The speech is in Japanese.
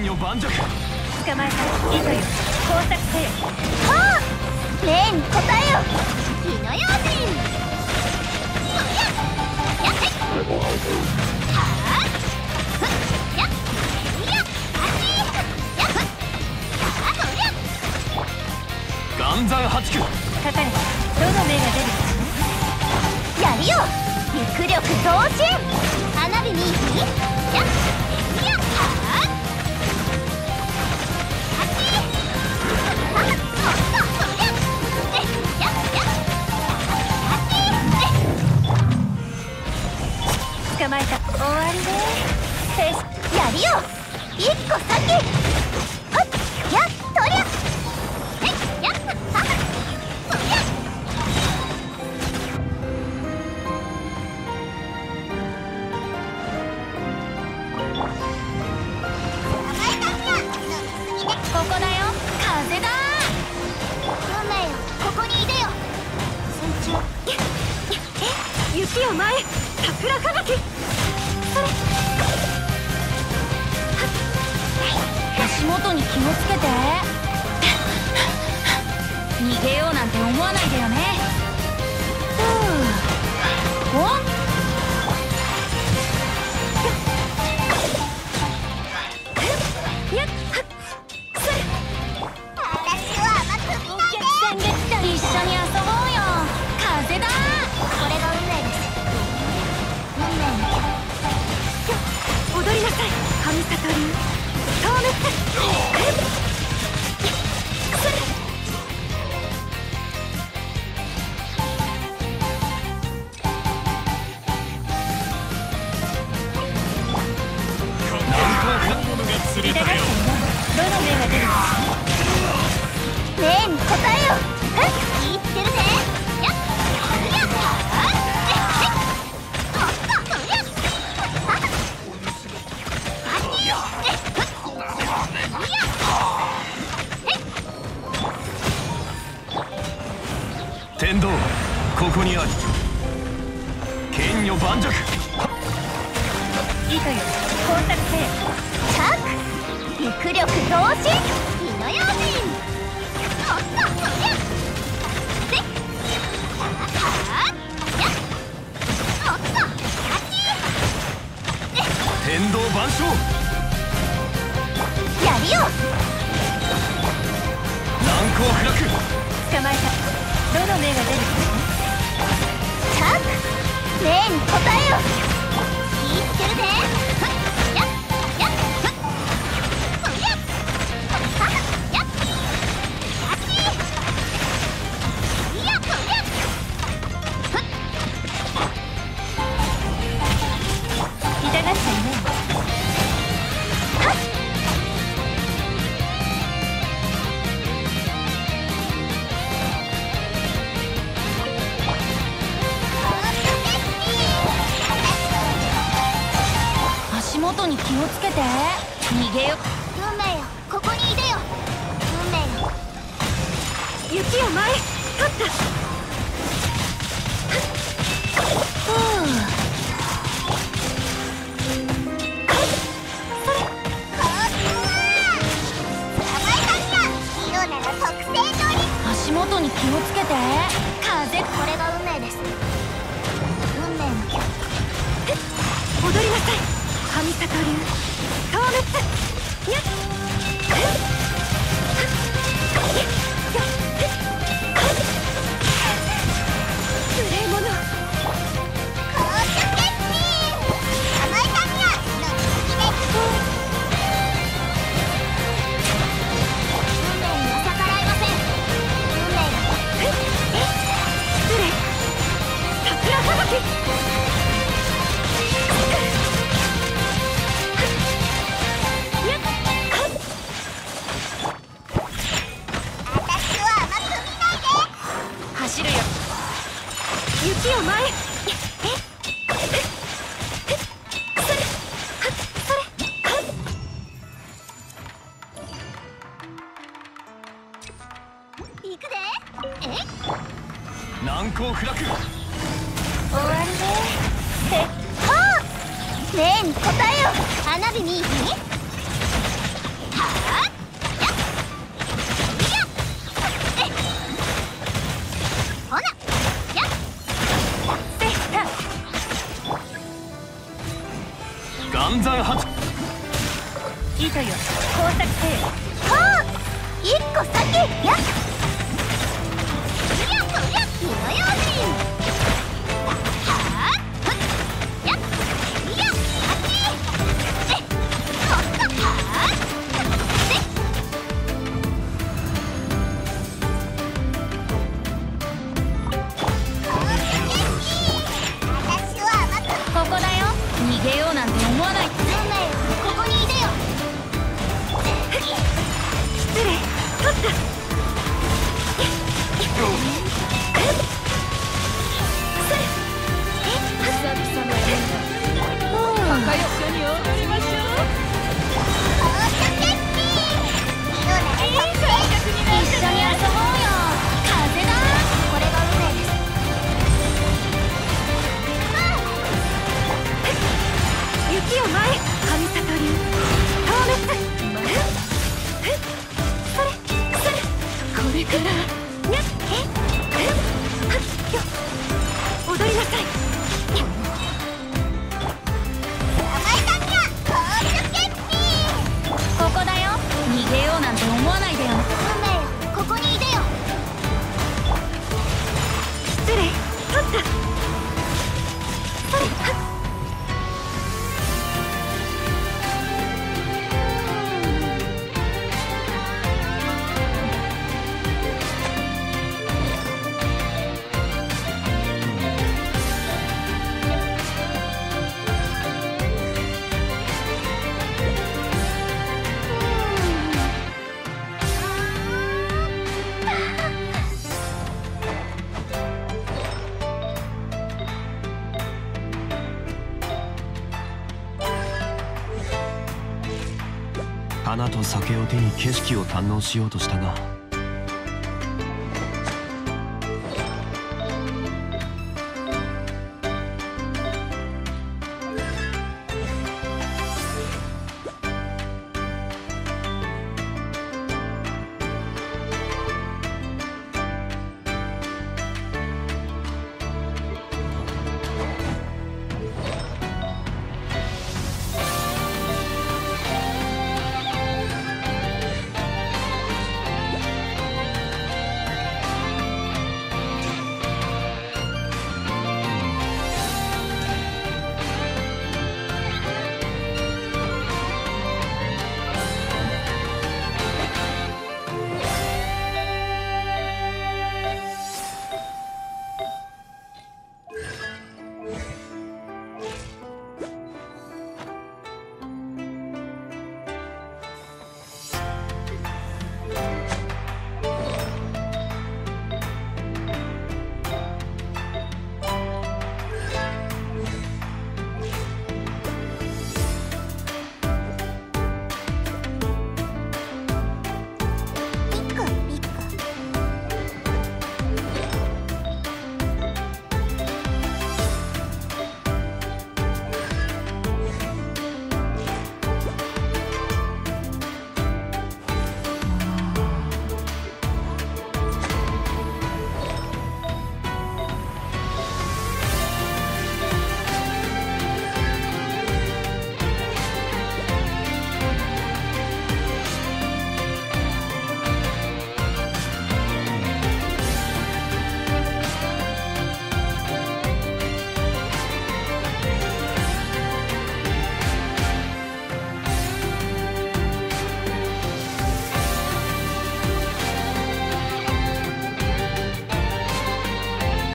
女盤石。 捕まえた。糸よ、工作せよ。 はあ、霊に答えよ。火の用心。やっはいはあふっやっやっあっちやっふっさあそりゃ岩山八九。 かかれ。どの目が出るかやるよ。陸力増進。花火にやっやっはああっちはっそりゃやっやっあっち捕まえた。終わりね。 やるよ。一個先はっやっとりゃえいやっはっそりゃここだよ。風だ。運命よ、ここにいでよ。水中雪を前へ。桜吹雪。それ。 足元に気をつけて。逃げようなんて思わないでよね。おやっはっそれ。 私は甘く見ないで。一緒に遊ぼうよ。風だ。これが運命です。運命の踊りなさい。神里流透滅。それ。 釣れたよ。 どの目が出るか霊に答えよ。言ってるぜ。やっやっはっそりゃ天道ここにあり。剣女盤石。 糸よ、工作せよ。 陸力増進。火の用心。おっとそりゃではあやっおっとあっち天道万象。 やるよ。 難攻不落。 捕まえた。どの目が出るか霊に答えよ。言ってるぜ。やっやっそりゃやっあっちいやそりゃ痛がっちゃいね。 足元に気をつけて。逃げよ。運命よ、ここにいでよ。運命よ。 雪を前へ。立った。 足元に気をつけて。風、これが運命です。運命の踊りなさい。神里流透滅。やっ無礼者。雪を前へ。 行くで。 難攻不落。 終わりね。はあ、霊に答えよ。花火にいい。 暗算発糸よ工作せはあ一個先やっそりゃそりゃ火の用心はあふっやっいやあっちえほっかはあで私は甘くここだよ。逃げようなんて思わない。 運命よここにいでよ失礼。取った久々の縁だ。一緒に踊りましょう。一緒に遊ぼうよ。風だ。 これが運命です雪を前へ。神里流透滅。それこれからやっ踊りなさい。ここだよ。逃げようなんて思わないでよ。 運命よここにいでよ失礼。取ったそれ花と酒を手に景色を堪能しようとしたが